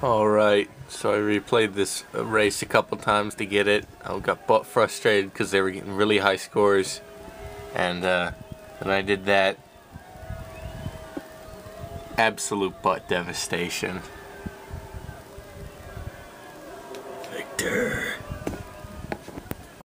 Alright, so I replayed this race a couple times to get it. I got butt frustrated because they were getting really high scores. And when I did that, absolute butt devastation. Victor.